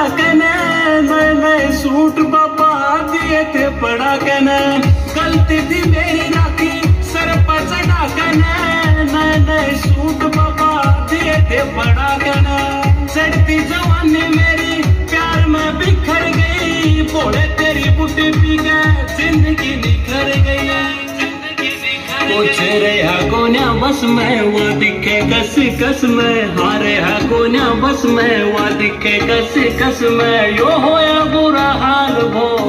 कने नए नए सूट बाबा दिए थे पड़ा कने गलती थी मेरी राखी सर पर चढ़ा कने नए नए सूट बाबा दिए थे पड़ा कने चढ़ती जवानी मेरी प्यार में बिखर गई भोले तेरी बुढ़ी पी गए जिंदगी निखर गई कुछ रहा कोन्या बस में वो दिखे कस कस में हारे हा कोन्या बस में वो दिखे कस कस में यो होया बुरा हाल भो